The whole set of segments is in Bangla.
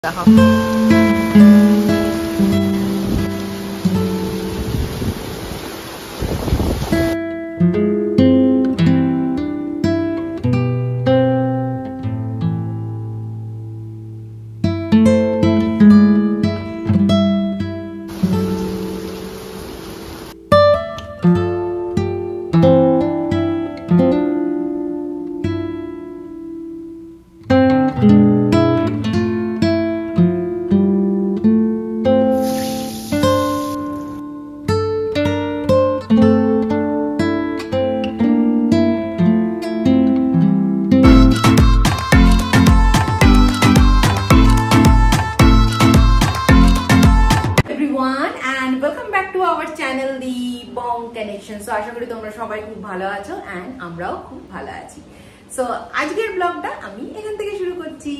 আশা করি তোমরা সবাই খুব ভালো আছো এন্ড আমরাও খুব ভালো আছি। সো আজকের ব্লগটা আমি এখান থেকে শুরু করছি।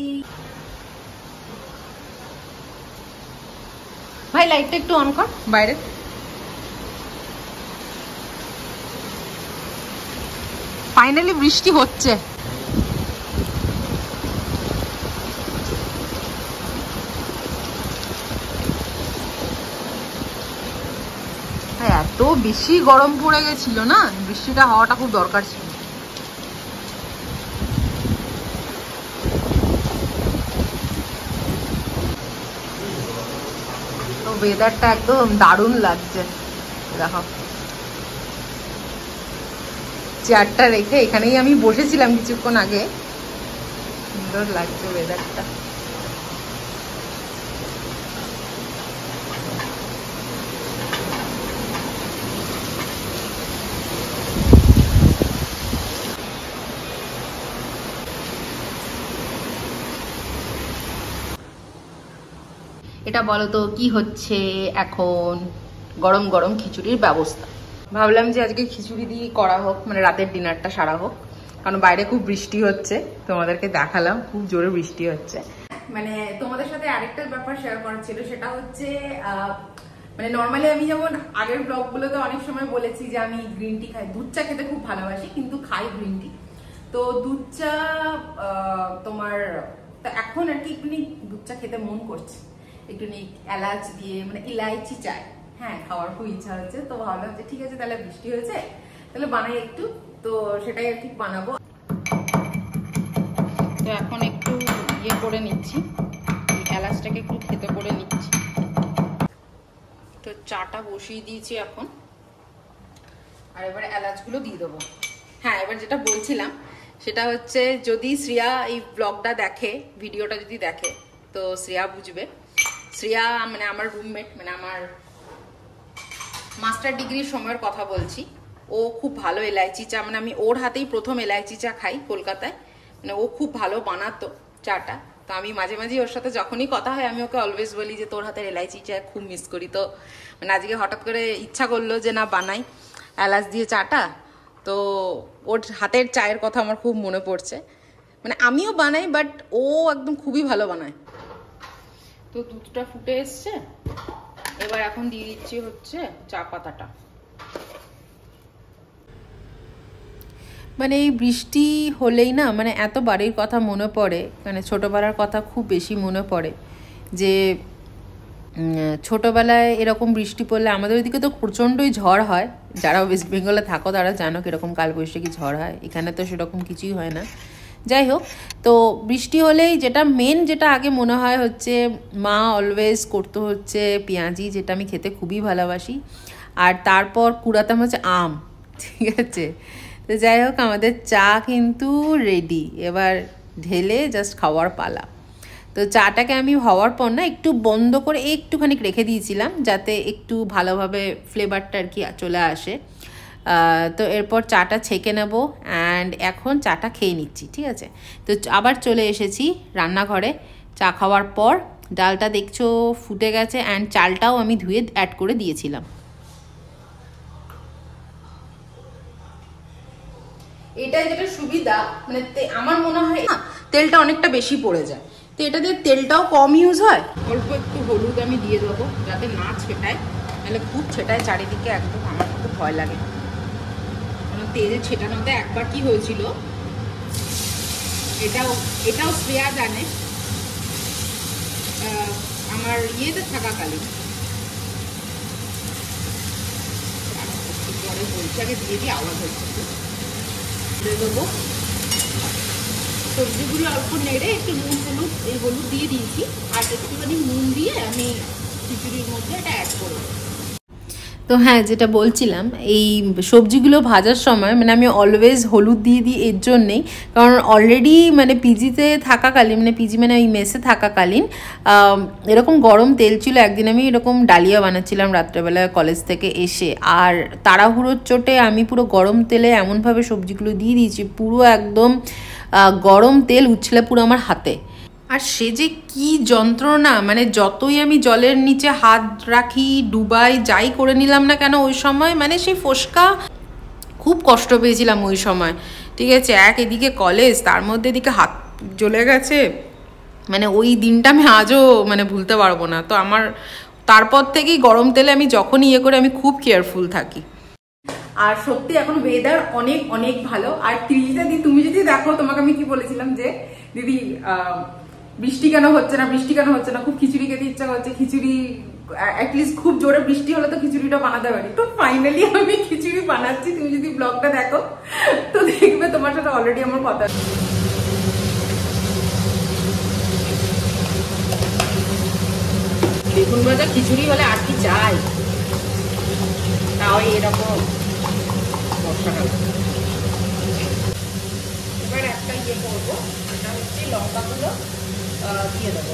ভাই লাইটটা একটু অন কর বাইরে। ফাইনালি বৃষ্টি হচ্ছে। এত বেশি গরম পড়ে গেছিল না, বৃষ্টিটা হওয়াটা খুব দরকার ছিল। তো ওয়েদারটা একদম দারুণ লাগছে। দেখো চেয়ারটা রেখে এখানেই আমি বসেছিলাম কিছুক্ষণ আগে, সুন্দর লাগছে ওয়েদারটা। এটা বলো তো কি হচ্ছে এখন? গরম গরম খিচুড়ির ব্যবস্থা। ভাবলাম যে আজকে খিচুড়ি দিয়ে করা হোক, মানে রাতের ডিনারটা সারা হোক, কারণ বাইরে খুব বৃষ্টি হচ্ছে। তোমাদেরকে দেখালাম খুব জোরে বৃষ্টি হচ্ছে। মানে তোমাদের সাথে আরেকটা ব্যাপার শেয়ার করার ছিল, সেটা হচ্ছে মানে নর্মালি আমি যেমন আগের ব্লগগুলোতে অনেক সময় বলেছি যে আমি গ্রিন টি খাই, দুধ চা খেতে খুব ভালোবাসি, কিন্তু খাই গ্রিন টি। তো দুধ চা তোমার এখন আর কি একটু দুধ চা খেতে মন করছে, একটু এলাচ দিয়ে, মানে ইলাইচি চাই, হ্যাঁ খাওয়ার খুব ইচ্ছা হচ্ছে। তো ভাবলাম যে ঠিক আছে তাহলে বৃষ্টি হয়েছে, তাহলে বানাই একটু। তো সেটাই আর কি বানাবো। তো এখন একটু ইয়ে করে নিচ্ছি, এলাচটাকে একটু খেতে করে নিচ্ছি। তো চাটা বসিয়ে দিয়েছি এখন, আর এবার এলাচগুলো দিয়ে দেবো। হ্যাঁ, এবার যেটা বলছিলাম সেটা হচ্ছে, যদি শ্রেয়া এই ব্লগটা দেখে, ভিডিওটা যদি দেখে, তো শ্রেয়া বুঝবে। শ্রেয়া মানে আমার রুমমেট, মানে আমার মাস্টার ডিগ্রির সময়ের কথা বলছি। ও খুব ভালো এলাইচি চা, মানে আমি ওর হাতেই প্রথম এলাইচি চা খাই কলকাতায়। মানে ও খুব ভালো বানাতো চাটা। তো আমি মাঝে মাঝে ওর সাথে যখনই কথা হয় আমি ওকে অলওয়েজ বলি যে তোর হাতের এলাইচি চা খুব মিস করি। তো মানে আজকে হঠাৎ করে ইচ্ছা করলো যে না বানাই এলাচ দিয়ে চাটা। তো ওর হাতের চায়ের কথা আমার খুব মনে পড়ছে। মানে আমিও বানাই, বাট ও একদম খুবই ভালো বানায়। তো দুধটা ফুটে এসছে, এবার এখন দিয়ে দিচ্ছি হচ্ছে চা পাতাটা। মানে এই বৃষ্টি হলেই না, মানে এত বাড়ির কথা মনে পড়ে, মানে ছোটবেলার কথা খুব বেশি মনে পড়ে। যে ছোটবেলায় এরকম বৃষ্টি পড়লে, আমাদের ওইদিকে তো প্রচণ্ডই ঝড় হয়। যারা ওয়েস্ট বেঙ্গলে থাকো তারা জানো কিরকম কালবৈশাখী ঝড় হয়। এখানে তো সেরকম কিছুই হয় না। যাই হোক, তো বৃষ্টি হলেই যেটা আগে মনে হয় হচ্ছে, মা অলওয়েজ করতো হচ্ছে পেঁয়াজি, যেটা আমি খেতে খুবই ভালোবাসি। আর তারপর কুড়াতাম হচ্ছে আম, ঠিক আছে। তো যাই হোক, আমাদের চা কিন্তু রেডি, এবার ঢেলে জাস্ট খাওয়ার পালা। তো চাটাকে আমি হওয়ার পর না একটু বন্ধ করে একটুখানি রেখে দিয়েছিলাম, যাতে একটু ভালোভাবে ফ্লেভারটা আর কি চলে আসে। তো এরপর চাটা ছেঁকে নেব, অ্যান্ড এখন চাটা খেয়ে নিচ্ছি, ঠিক আছে। তো আবার চলে এসেছি রান্নাঘরে। চা খাওয়ার পর ডালটা দেখছো ফুটে গেছে, অ্যান্ড চালটাও আমি ধুয়ে অ্যাড করে দিয়েছিলাম। এটা যেটা সুবিধা, মানে আমার মনে হয় না তেলটা অনেকটা বেশি পড়ে যায়, তো এটা দিয়ে তেলটাও কম ইউজ হয়। অল্প একটু হলুদ আমি দিয়ে দেবো, যাতে না ছেটায়, নাহলে খুব ছেটায় চারিদিকে, একদম আমার খুব ভয় লাগে। তেল ছেটানোতে একবার কি হয়েছিল, এটাও শ্রেয়া জানে। আমার ইয়েতে থাকাকালীন। পরে বলছি, আগে দিয়ে দিয়ে আওয়াজ হচ্ছে, দিয়ে দেবো সবজিগুলো অল্প নেড়ে একটু নুন হলুদ, এই হলুদ দিয়ে দিয়েছি, আর একটুখানি নুন দিয়ে আমি খিচুড়ির মধ্যে এটা অ্যাড করবো। তো হ্যাঁ, যেটা বলছিলাম, এই সবজিগুলো ভাজার সময় মানে আমি অলওয়েজ হলুদ দিয়ে দিই এর জন্যেই, কারণ অলরেডি মানে পিজিতে থাকাকালীন, মানে পিজি মানে ওই মেসে থাকাকালীন এরকম গরম তেল ছিল। একদিন আমি এরকম ডালিয়া বানাচ্ছিলাম রাত্রেবেলা কলেজ থেকে এসে, আর তাড়াহুড়োর চোটে আমি পুরো গরম তেলে এমনভাবে সবজিগুলো দিয়ে দিয়েছি, পুরো একদম গরম তেল উছলে পুরো আমার হাতে। আর সে যে কি যন্ত্রণা, মানে যতই আমি জলের নিচে হাত রাখি, ডুবাই, যাই করে নিলাম না কেন ওই সময় মানে সেই ফোসকা, খুব কষ্ট পেয়েছিলাম ওই সময়। ঠিক আছে, এদিকে কলেজ, তার মধ্যে এদিকে হাত জ্বলে গেছে, মানে ওই দিনটা আমি আজও মানে ভুলতে পারবো না। তো আমার তারপর থেকেই গরম তেলে আমি যখনই ইয়ে করে আমি খুব কেয়ারফুল থাকি। আর সত্যি এখন ওয়েদার অনেক অনেক ভালো। আর ত্রিশটা দিন তুমি যদি দেখো, তোমাকে আমি কি বলেছিলাম যে দিদি বৃষ্টি কেন হচ্ছে না, বৃষ্টি কেন হচ্ছে না, খুব খিচুড়ি খেতে ইচ্ছা করছে, খিচুড়ি অ্যাটলিস্ট খুব জোরে বৃষ্টি হলে তো খিচুড়িটা বানাতে পারি। তো ফাইনালি আমি খিচুড়ি বানাচ্ছি। তুমি যদি ব্লগটা দেখো তো দেখবে তোমার সাথে অলরেডি আমার কথা। বেগুন ভাজা খিচুড়ি হলে আর কি চাই, তাও এরকম মশলা। এবার একটা ইয়ে করবো, এটা হচ্ছে লঙ্কাগুলো দিয়ে দেবো।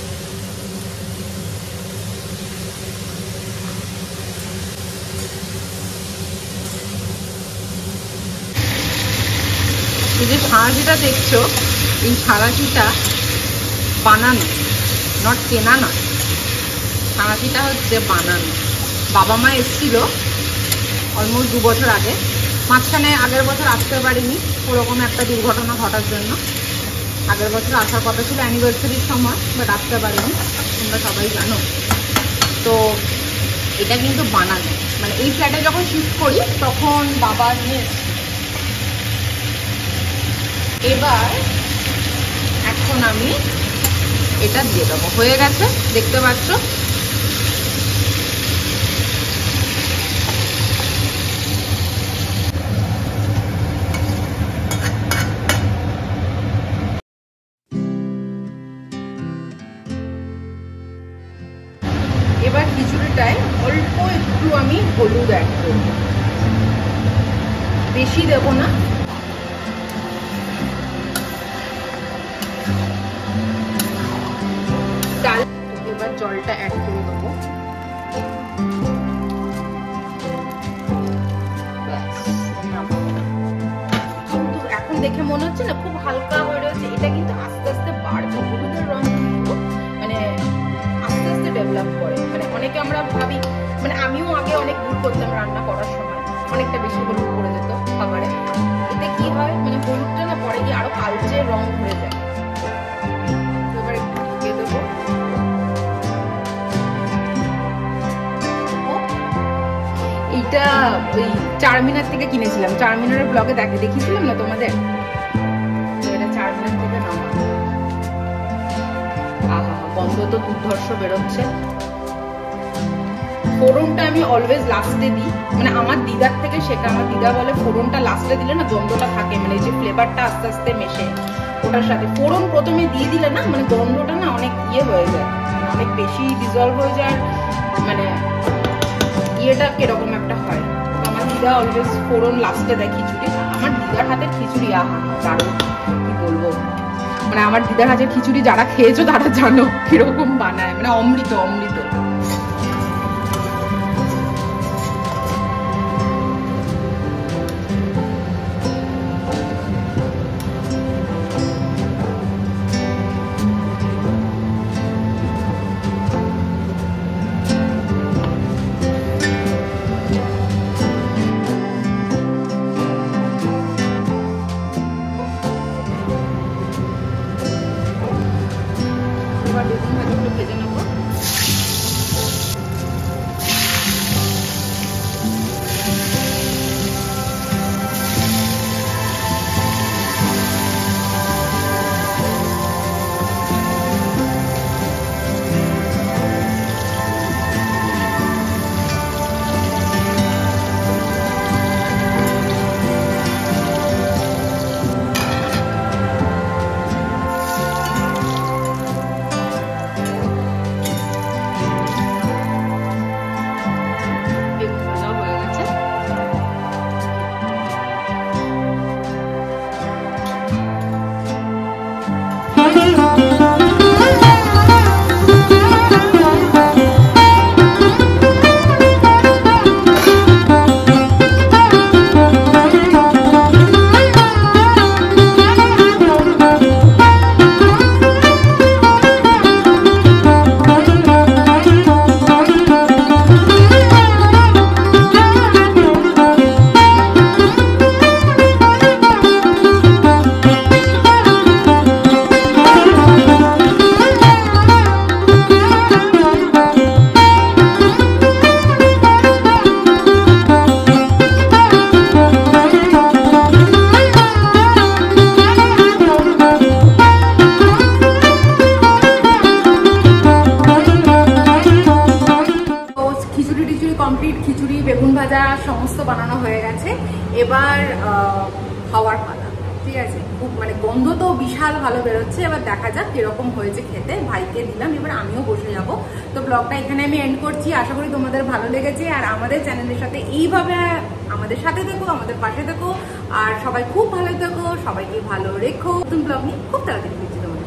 এই যে সাঁড়াশিটা দেখছো, এই সাঁড়াশিটা বানানো, নট কেনা নয়, সাঁড়াশিটা হচ্ছে বানানো। বাবা মা এসেছিল অলমোস্ট 2 বছর আগে, মাঝখানে আগের বছর আসতে পারিনি ওরকম একটা দুর্ঘটনা ঘটার জন্য। আগের বছর আসার কথা ছিল অ্যানিভার্সারির সময়, বাট আসতে পারিনি, তোমরা সবাই জানো। তো এটা কিন্তু বানানো, মানে এই ফ্ল্যাটে যখন শিফট করি তখন বাবা নিয়ে এসেছে। এবার এখন আমি এটা দিয়ে দেবো, হয়ে গেছে দেখতে পাচ্ছ। এবার খিচুড়িটায় অল্প একটু আমি হলুদ অ্যাড করব, বেশি দেব না। ডাল, এবার জলটা অ্যাড করে দেবো। কিন্তু এখন দেখে মনে হচ্ছে না খুব হালকা হয়ে রয়েছে, এটা কিন্তু আস্তে আস্তে বাড়বে। হলুদের রং কিন্তু মানে আস্তে আস্তে ডেভেলপ করে। মানে অনেকে আমরা ভাবি, মানে আমিও আগে অনেক ভুল করতাম রান্না করার সময়, অনেকটা বেশি হলুদ পড়ে যেত খাবারে। এতে কি হয়, মানে হলুদটা না পরে গিয়ে আরো কালচে রং ধরে যায়। এবার একটু ঢেকে দেবো। এইটা ওই চারমিনার থেকে কিনেছিলাম, চারমিনারের ব্লগে দেখিয়েছিলাম না তোমাদের। এটা চারমিনার থেকে নামা। আহা, গন্ধ তো দুর্ধর্ষ বেরোচ্ছে। ফোড়নটা আমি অলওয়েজ লাস্টে দিই, মানে আমার দিদার থেকে শেখা। আমার দিদা বলে ফোড়নটা লাস্টে দিলে না গন্ধটা থাকে, মানে এই যে ফ্লেভারটা আস্তে আস্তে মেশে ওটার সাথে। ফোড়ন প্রথমে দিয়ে দিলে না মানে গন্ধটা না অনেক ইয়ে হয়ে যায়, অনেক বেশি ডিজলভ হয়ে যায়, মানে ইয়েটা কিরকম একটা হয়। আমার দিদা অলওয়েজ ফোড়ন লাস্টে দেয় খিচুড়ি। আমার দিদার হাতের খিচুড়ি আহা দারুণ, কি বলবো। মানে আমার দিদার হাতের খিচুড়ি যারা খেয়েছো তারা জানো কিরকম বানায়, মানে অমৃত অমৃত। বানানো হয়ে গেছে, এবার খাওয়ার পালা। ঠিক আছে, খুব মানে গন্ধ তো বিশাল ভালো বেরোচ্ছে, এবার দেখা যাক কিরকম হয়েছে খেতে। ভাইকে দিলাম, এবার আমিও বসে যাব। তো ব্লগটা এখানে আমি এন্ড করছি, আশা করি তোমাদের ভালো লেগেছে। আর আমাদের চ্যানেলের সাথে এইভাবে আমাদের সাথে থেকো, আমাদের পাশে থেকো, আর সবাই খুব ভালো থেকো, সবাইকে ভালো রেখো। নতুন ব্লগ নিয়ে খুব তাড়াতাড়ি ফিরছি তোমাদের।